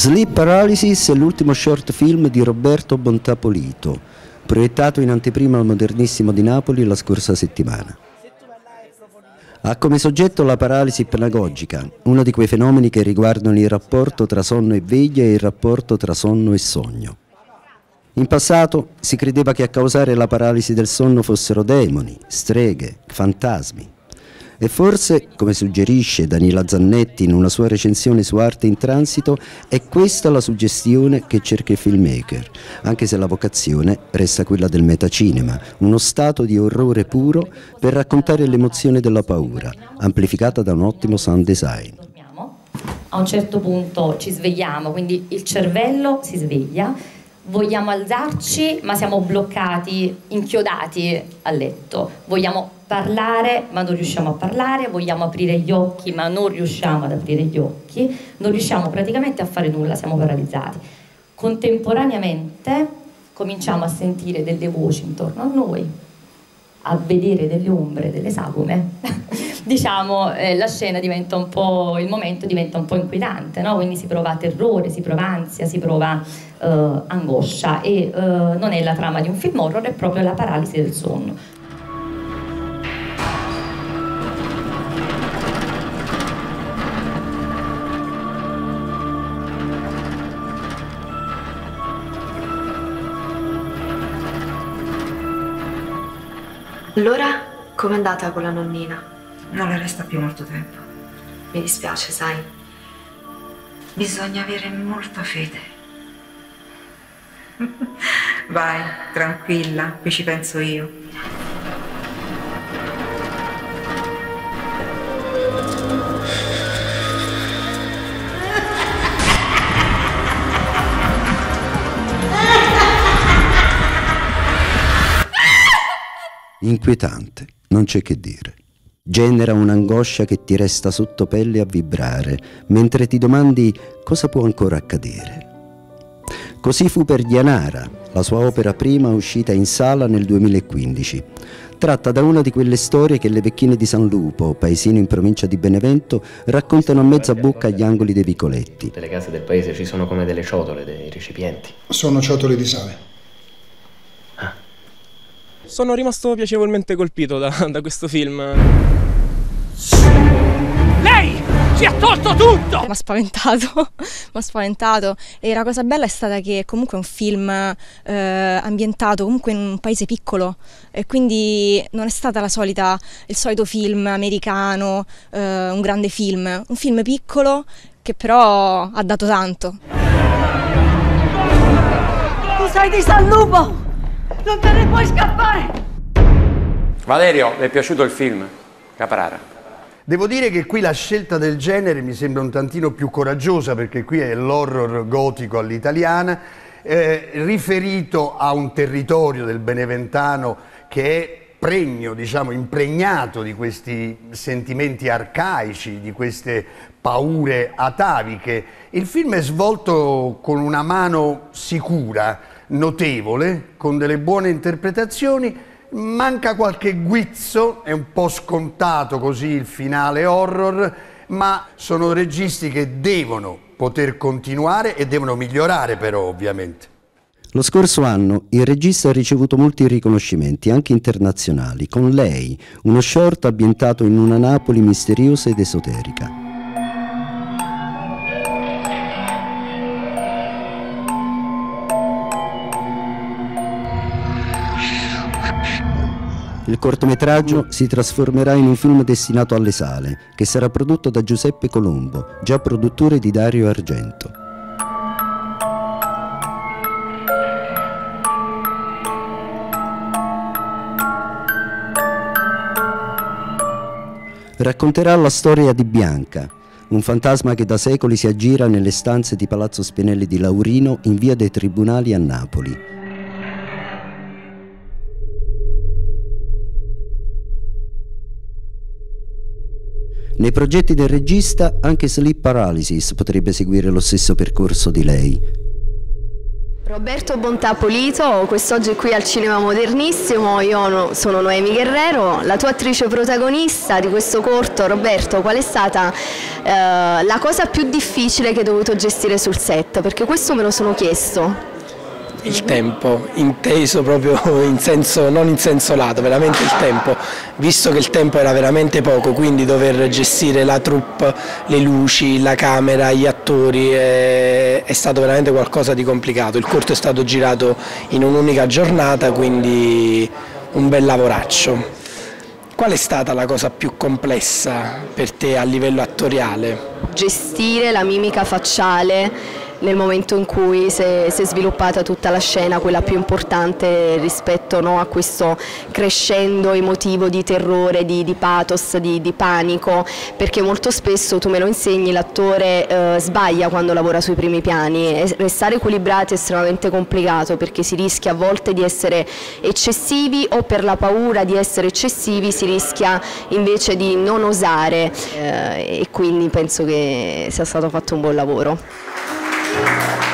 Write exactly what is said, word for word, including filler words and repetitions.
Sleep Paralysis è l'ultimo short film di Roberto Bontapolito, proiettato in anteprima al Modernissimo di Napoli la scorsa settimana. Ha come soggetto la paralisi ipnagogica, uno di quei fenomeni che riguardano il rapporto tra sonno e veglia e il rapporto tra sonno e sogno. In passato si credeva che a causare la paralisi del sonno fossero demoni, streghe, fantasmi. E forse, come suggerisce Danila Zannetti in una sua recensione su Arte in Transito, è questa la suggestione che cerca il filmmaker, anche se la vocazione resta quella del metacinema, uno stato di orrore puro per raccontare l'emozione della paura, amplificata da un ottimo sound design. A un certo punto ci svegliamo, quindi il cervello si sveglia, vogliamo alzarci ma siamo bloccati, inchiodati a letto, vogliamo parlare ma non riusciamo a parlare, vogliamo aprire gli occhi ma non riusciamo ad aprire gli occhi, non riusciamo praticamente a fare nulla, siamo paralizzati. Contemporaneamente cominciamo a sentire delle voci intorno a noi, a vedere delle ombre, delle sagome. Diciamo, eh, la scena diventa un po', il momento diventa un po' inquietante, no? Quindi si prova terrore, si prova ansia, si prova eh, angoscia e eh, non è la trama di un film horror, è proprio la paralisi del sonno. Allora, com'è andata con la nonnina? Non le resta più molto tempo. Mi dispiace, sai. Bisogna avere molta fede. Vai, tranquilla, qui ci penso io. Inquietante, non c'è che dire. Genera un'angoscia che ti resta sotto pelle a vibrare, mentre ti domandi cosa può ancora accadere. Così fu per Dianara, la sua opera prima uscita in sala nel duemilaquindici. Tratta da una di quelle storie che le vecchine di San Lupo, paesino in provincia di Benevento, raccontano a mezza bocca agli angoli dei vicoletti. Nelle case del paese ci sono come delle ciotole, dei recipienti. Sono ciotole di sale. Sono rimasto piacevolmente colpito da, da questo film. Lei ci ha tolto tutto! Mi ha spaventato, mi ha spaventato. E la cosa bella è stata che comunque è un film eh, ambientato comunque in un paese piccolo e quindi non è stata la solita, il solito film americano, eh, un grande film. Un film piccolo che però ha dato tanto. Tu sei di San Lupo! Non te ne puoi scappare! Valerio, le è piaciuto il film? Caprara. Devo dire che qui la scelta del genere mi sembra un tantino più coraggiosa, perché qui è l'horror gotico all'italiana, eh, riferito a un territorio del Beneventano che è pregno, diciamo, impregnato di questi sentimenti arcaici, di queste paure ataviche. Il film è svolto con una mano sicura, notevole, con delle buone interpretazioni. Manca qualche guizzo, è un po' scontato così il finale horror, ma sono registi che devono poter continuare e devono migliorare però, ovviamente. Lo scorso anno il regista ha ricevuto molti riconoscimenti, anche internazionali, con Lei, uno short ambientato in una Napoli misteriosa ed esoterica. Il cortometraggio si trasformerà in un film destinato alle sale, che sarà prodotto da Giuseppe Colombo, già produttore di Dario Argento. Racconterà la storia di Bianca, un fantasma che da secoli si aggira nelle stanze di Palazzo Spinelli di Laurino in via dei Tribunali a Napoli. Nei progetti del regista anche Sleep Paralysis potrebbe seguire lo stesso percorso di Lei. Roberto Bontà Polito, quest'oggi è qui al Cinema Modernissimo, io sono Noemi Guerrero, la tua attrice protagonista di questo corto. Roberto, qual è stata eh, la cosa più difficile che hai dovuto gestire sul set? Perché questo me lo sono chiesto. Il tempo, inteso proprio in senso, non in senso lato, veramente il tempo, visto che il tempo era veramente poco, quindi dover gestire la troupe, le luci, la camera, gli attori, è, è stato veramente qualcosa di complicato. Il corto è stato girato in un'unica giornata, quindi un bel lavoraccio. Qual è stata la cosa più complessa per te a livello attoriale? Gestire la mimica facciale nel momento in cui si è, si è sviluppata tutta la scena, quella più importante rispetto, no, a questo crescendo emotivo di terrore, di, di pathos, di, di panico, perché molto spesso, tu me lo insegni, l'attore eh, sbaglia quando lavora sui primi piani e restare equilibrati è estremamente complicato, perché si rischia a volte di essere eccessivi o per la paura di essere eccessivi si rischia invece di non osare eh, e quindi penso che sia stato fatto un buon lavoro.